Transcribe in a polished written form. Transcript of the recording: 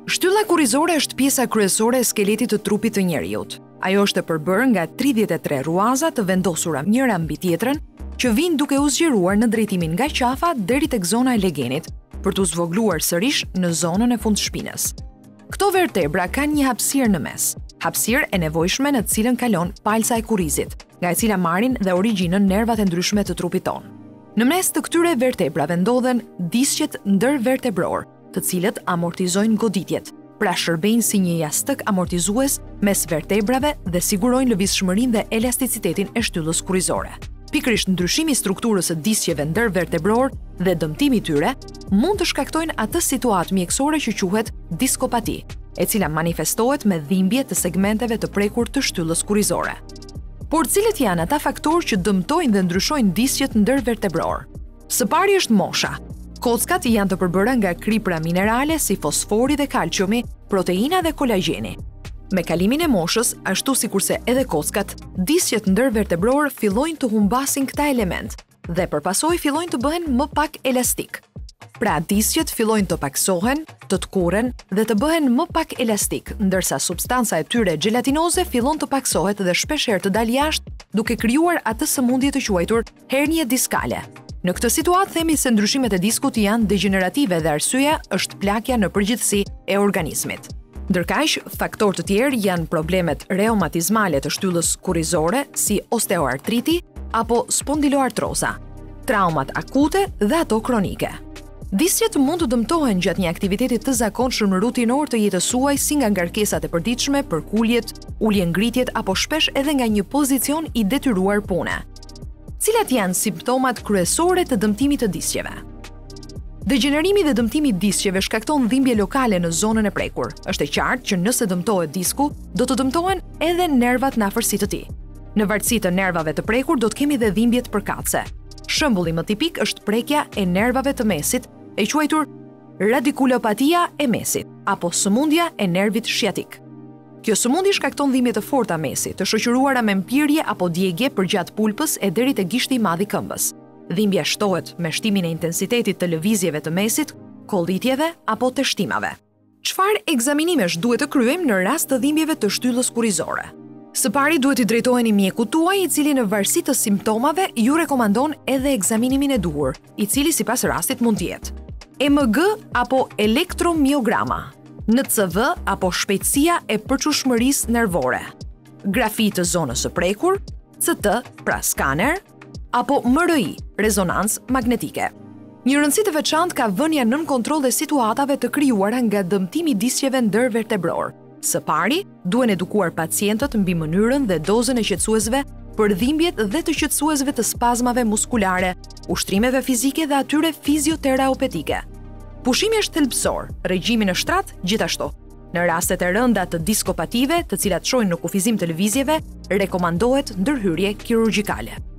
Shtylla kurrizore është pjesa kryesore e skeletit të trupit të njerëzit. Ajo është e përbërë nga 33 ruaza të vendosura njëra mbi tjetrën, që vijnë duke u zgjeruar në drejtimin nga qafa deri tek zona e legenit, për t'u zvogluar sërish në zonën e fundshpinës. Këto vertebra kanë një hapësirë në mes, hapësirë e nevojshme në të cilën kalon palca e kurrizit, nga e cila marrin dhe origjinën nervat e ndryshme të trupit tonë. Në mes të këtyre vertebrave ndodhen disqet ndërvertebror, të cilët amortizojnë goditjet, pra shërbejnë si një jastëk amortizues mes vertebrave dhe sigurojnë lëvizshmërinë dhe elasticitetin e shtyllës kurrizore. Pikërisht ndryshimi i strukturës së disqeve ndërvertebror dhe dëmtimi i tyre mund të shkaktojnë atë situatë mjekësore që quhet diskopati, e cila manifestohet me dhimbje të segmenteve të prekur të shtyllës kurrizore. Por cilët janë ata faktorë që dëmtojnë dhe ndryshojnë disqet ndërvertebror? Së pari është mosha. Kockat janë të përbëra nga kripra minerale si fosfori dhe kalciumi, proteina dhe kolagjeni. Me kalimin e moshës, ashtu sikurse edhe kockat, disqet ndërvertebror fillojnë të humbasin këta element dhe përpasoj fillojnë të bëhen më pak elastik. Pra disqet fillojnë të paksohen, të tkuren dhe të bëhen më pak elastik, ndërsa substanca e tyre gjelatinoze fillon të paksohet dhe shpeshherë të dalë jashtë, duke krijuar atë sëmundje të quajtur hernie diskale. Në këtë situatë themi se ndryshimet e diskut janë degenerative dhe arsyeja është plakja në përgjithësi e organizmit. Ndërkaq, faktorë të tjerë janë problemet reumatizmale të shtyllës kurrizore si osteoartriti apo spondiloartroza, traumat akute dhe ato kronike. Disqet mund të dëmtohen gjatë një aktiviteti të zakonshëm rutinor të jetës suaj, si nga ngarkesat e përditshme, përkuljet, ulje-ngritjet apo shpesh edhe nga një pozicion i detyruar pune. Cilat janë simptomat kryesore të dëmtimit të disqeve? Degenerimi dhe dëmtimi i disqeve shkakton dhimbje lokale në zonën e prekur. Është e qartë që nëse dëmtohet disku, do të dëmtohen edhe nervat në afërsi të tij. Në varësi të nervave të prekur do të kemi dhe dhimbjet përkatëse. Shembulli më tipik është prekja e nervave të mesit, e quajtur radikulopatia e mesit, apo sëmundja e nervit shiatik. Kjo sëmundje shkakton dhimbje të forta mesit, të shoqëruara me mpirje apo djegje përgjatë pulpës e deri te gishti i madh i këmbës. Dhimbja shtohet me shtimin e intensitetit të lëvizjeve të mesit, kollitjeve apo të shtimave. Çfarë ekzaminimesh duhet të kryejmë në rast të dhimbjeve të shtyllës kurrizore? Së pari duhet i drejtoheni mjekut tuaj, i cili në varësi të simptomave ju rekomandon edhe ekzaminimin e duhur, i cili sipas rastit mund të jetë EMG apo elektromiograma, NCV apo shpejtësia e përçueshmërisë nervore, grafi të zonës së prekur, CT, pra skaner, apo MRI, rezonancë magnetike. Një rëndësi të veçantë ka vënia nën kontroll dhe situatave të krijuara nga dëmtimi i disqeve ndërvertebror. Së pari, duhen edukuar pacientët mbi mënyrën dhe dozën e qetësuesve për dhimbjet dhe të qetësuesve të spazmave muskulare, ushtrimeve fizike dhe atyre fizioterapeutike. Pushimi është thelbësor, regjimi në shtrat gjithashtu. Në rastet e rënda të diskopative, të cilat çojnë në kufizim të lëvizjeve, rekomandohet ndërhyrje kirurgjikale.